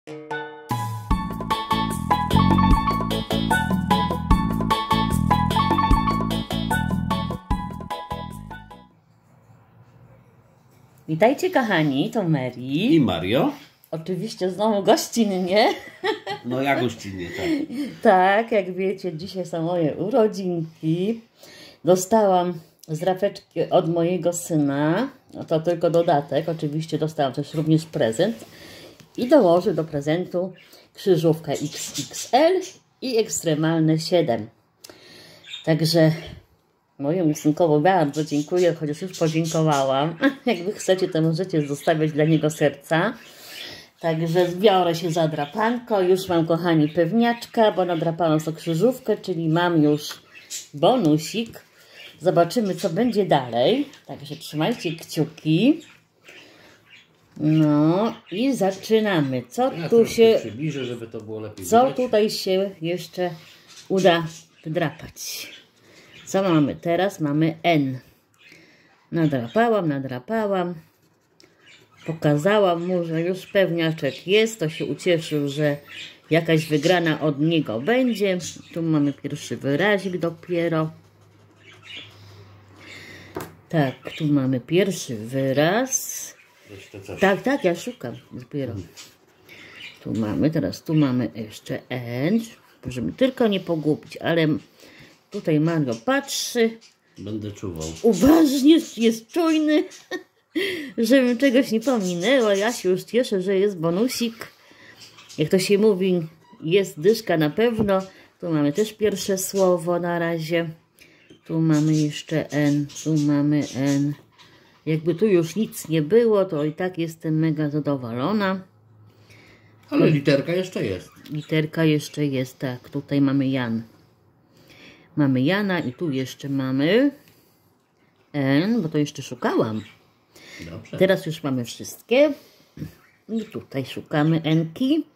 Witajcie kochani, to Mary i Mario. Oczywiście znowu gościnnie. No ja gościnnie, tak. Tak, jak wiecie, dzisiaj są moje urodzinki. Dostałam zdrapeczki od mojego syna. No to tylko dodatek. Oczywiście dostałam też również prezent. I dołożę do prezentu krzyżówkę XXL i ekstremalne 7. Także mojemu synkowi bardzo dziękuję, chociaż już podziękowałam. Jak wy chcecie, to możecie zostawiać dla niego serca. Także zbiorę się za drapanko. Już mam, kochani, pewniaczka, bo nadrapałam sobie krzyżówkę, czyli mam już bonusik. Zobaczymy, co będzie dalej. Także trzymajcie kciuki. No i zaczynamy. Co ja tu się... przybliżę, żeby to było lepiej co widać. tutaj się jeszcze uda wdrapać? Co mamy teraz? Mamy N. Nadrapałam. Pokazałam mu, że już pewniaczek jest. To się ucieszył, że jakaś wygrana od niego będzie. Tu mamy pierwszy wyrazik dopiero. Tak, tu mamy pierwszy wyraz. Tak, ja szukam dopiero. Tu mamy, teraz tu mamy jeszcze N. Żeby tylko nie pogubić, ale tutaj Mario patrzy. Będę czuwał. Uważnie, jest czujny, żebym czegoś nie pominęła. Ja się już cieszę, że jest bonusik. Jak to się mówi, jest dyszka na pewno. Tu mamy też pierwsze słowo na razie. Tu mamy jeszcze N, tu mamy N. Jakby tu już nic nie było, to i tak jestem mega zadowolona. Ale literka jeszcze jest. Literka jeszcze jest, tak. Tutaj mamy Jan. Mamy Jana i tu jeszcze mamy N, bo to jeszcze szukałam. Dobrze. Teraz już mamy wszystkie. I tutaj szukamy N-ki.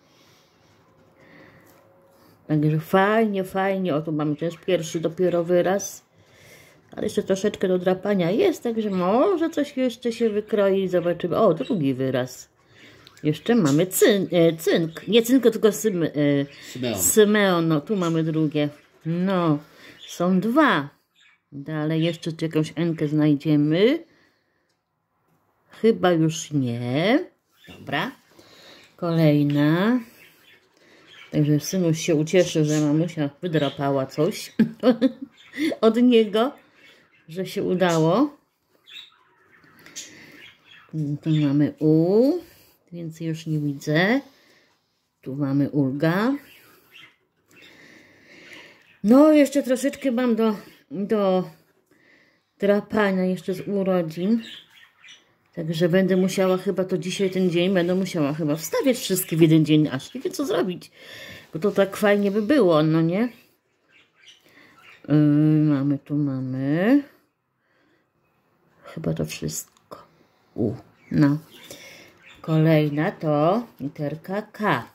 Także fajnie. O, tu mamy też pierwszy dopiero wyraz. Ale jeszcze troszeczkę do drapania jest, także może coś jeszcze się wykroi. Zobaczymy. O, drugi wyraz. Jeszcze mamy cynk. Nie cynk, tylko Symeon. No, tu mamy drugie. No, są dwa. Dalej jeszcze jakąś N-kę znajdziemy. Chyba już nie. Dobra. Kolejna. Także synuś się ucieszył, że mamusia wydrapała coś od niego, że się udało. Tu mamy U. Więcej już nie widzę. Tu mamy Ulga. No, jeszcze troszeczkę mam do drapania jeszcze z urodzin. Także będę musiała chyba to dzisiaj, ten dzień, będę musiała chyba wstawiać wszystkie w jeden dzień, aż nie wiem co zrobić. Bo to tak fajnie by było, no nie? Tu mamy. Chyba to wszystko. No. Kolejna to literka K.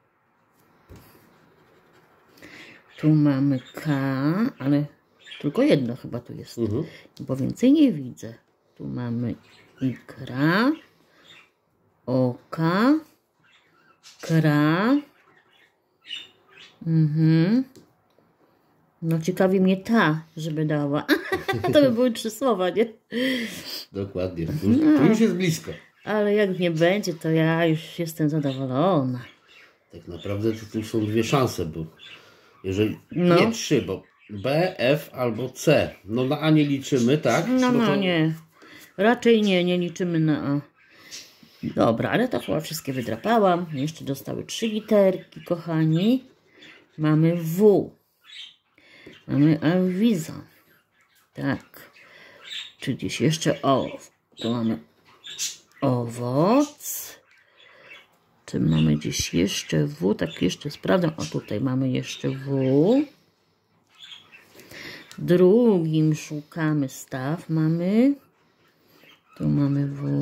Tu mamy K, ale tylko jedno chyba tu jest, bo więcej nie widzę. Tu mamy ikra, oka, kra. No ciekawi mnie ta, żeby dała. To by były 3 słowa, nie? Dokładnie. Tu już jest blisko. Ale jak nie będzie, to ja już jestem zadowolona. Tak naprawdę to tu są 2 szanse, bo jeżeli... Nie 3, bo B, F albo C. No na A nie liczymy, tak? No nie. Raczej nie liczymy na A. Dobra, ale to chyba wszystkie wydrapałam. Jeszcze dostały 3 literki, kochani. Mamy W. Mamy awiza. Tak. Czy gdzieś jeszcze O. Tu mamy owoc. Czy mamy gdzieś jeszcze W? Tak jeszcze sprawdzam. O, tutaj mamy jeszcze W. Drugim szukamy staw. Mamy. Tu mamy W.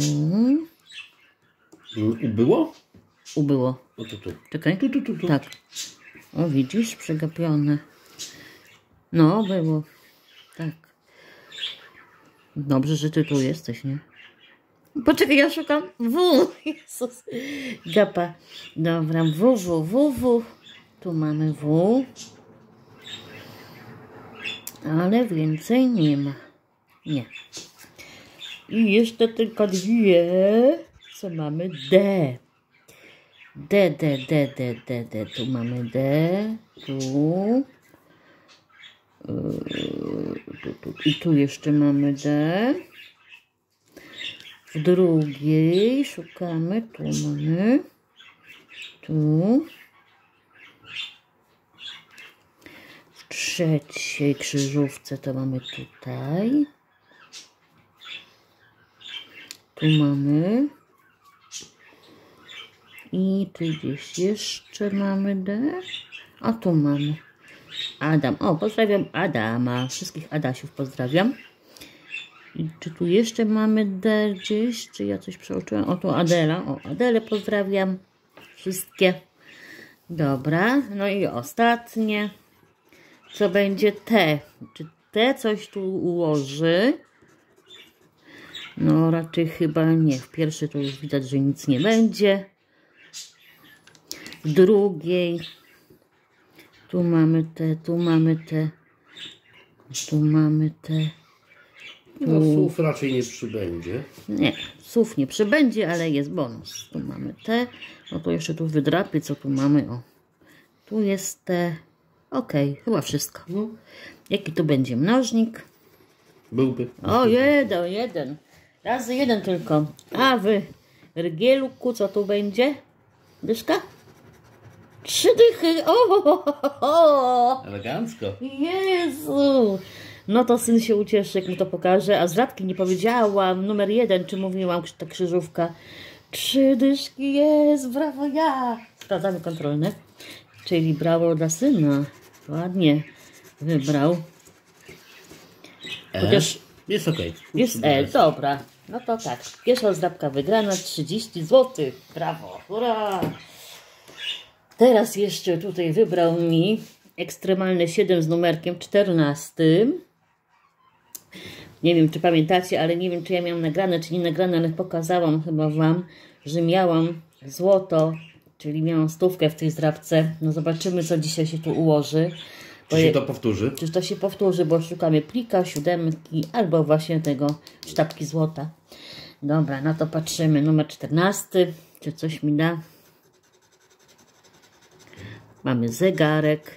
Ubyło? Ubyło. O, tu. Czekaj. Tu. Tak. O, widzisz? Przegapione. No, było. Tak. Dobrze, że ty tu jesteś, nie? Poczekaj, ja szukam W. Jezus. Gapa. Dobra, W. Tu mamy W. Ale więcej nie ma. Nie. I jeszcze tylko dwie. Co mamy? D. D. Tu mamy D. Tu. I tu jeszcze mamy D. W drugiej szukamy. Tu mamy. Tu. W trzeciej krzyżówce to mamy tutaj. Tu mamy. I tu gdzieś jeszcze mamy D. A tu mamy Adam. O, pozdrawiam Adama. Wszystkich Adasiów pozdrawiam. I czy tu jeszcze mamy D gdzieś? Czy ja coś przeoczyłam? O, tu Adela. O, Adelę pozdrawiam. Wszystkie. Dobra. No i ostatnie. Co będzie T? Czy T coś tu ułoży? No raczej chyba nie. W pierwszej to już widać, że nic nie będzie. W drugiej. Tu mamy T, tu mamy T. Tu mamy T. No słów raczej nie przybędzie. Nie, słów nie przybędzie, ale jest bonus. Tu mamy T. No to jeszcze tu wydrapię, co tu mamy. O, tu jest T. Ok, chyba wszystko. No. Jaki tu będzie mnożnik? Byłby. O, jeden. Razy jeden tylko. A wy, Rygielku, co tu będzie? Dyszka? 3 dychy. O! Elegancko. Jezu. No to syn się ucieszy, jak mu to pokaże. A z radki nie powiedziałam. Numer 1, czy mówiłam, ta krzyżówka. 3 dyszki jest, brawo ja. Sprawdzamy kontrolne. Czyli brawo dla syna. Ładnie wybrał. Chociaż jest ok. jest dobra. No to tak. Pierwsza zdrabka wygrana, 30 zł. Brawo. Hurra. Teraz jeszcze tutaj wybrał mi ekstremalne 7 z numerkiem 14. Nie wiem, czy pamiętacie, ale nie wiem, czy ja miałam nagrane, czy nie nagrane, ale pokazałam chyba wam, że miałam złoto, czyli miałam 100 w tej zdrabce. No zobaczymy, co dzisiaj się tu ułoży. Czy się to powtórzy? Czy to się powtórzy, bo szukamy plika, 7 albo właśnie tego sztabki złota. Dobra, no to patrzymy. Numer 14. Czy coś mi da? Mamy zegarek.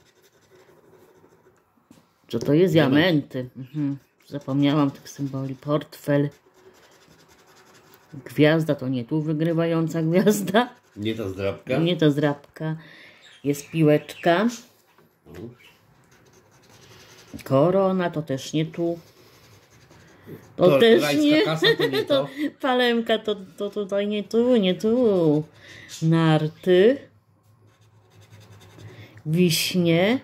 Co to jest? Diamenty. Zapomniałam tych symboli. Portfel. Gwiazda to nie tu wygrywająca gwiazda. Nie ta zdrabka. Nie ta zdrabka. Jest piłeczka. Korona to też nie tu. To też nie. Kasa, to nie to. Palemka to tutaj nie tu. Narty. Wiśnie.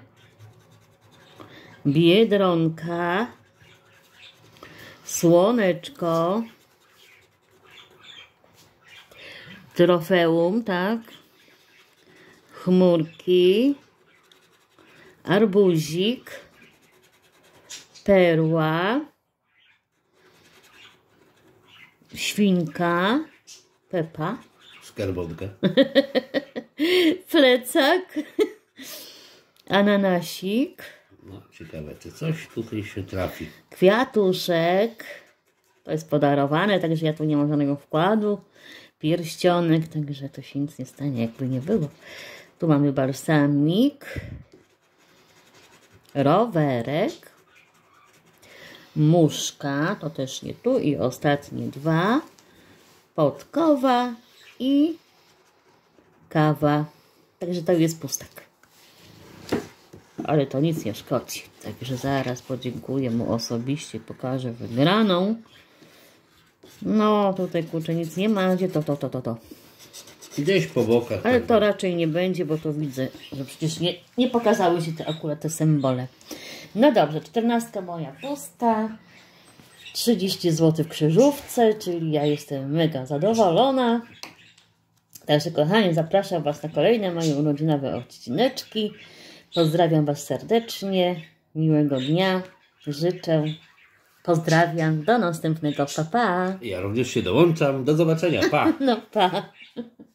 Biedronka. Słoneczko. Trofeum, tak. Chmurki. Arbuzik. Perła. Świnka. Pepa. Skarbonka. Plecak. Ananasik. No, ciekawe, czy coś tutaj się trafi. Kwiatuszek. To jest podarowane, także ja tu nie mam żadnego wkładu. Pierścionek, także to się nic nie stanie, jakby nie było. Tu mamy balsamik. Rowerek. Muszka, to też nie tu. I ostatnie 2. Podkowa i kawa. Także to jest pustak. Ale to nic nie szkodzi. Także zaraz podziękuję mu osobiście. Pokażę wygraną. No tutaj kurczę nic nie ma. Gdzie to? Gdzieś po bokach. Ale to raczej nie będzie, bo to widzę, że przecież nie pokazały się akurat te symbole. No dobrze, 14 moja pusta. 30 zł w krzyżówce, czyli ja jestem mega zadowolona. Także kochani, zapraszam Was na kolejne moje urodzinowe odcineczki. Pozdrawiam Was serdecznie. Miłego dnia. Życzę. Pozdrawiam, do następnego, pa pa. Ja również się dołączam, do zobaczenia, pa! No pa.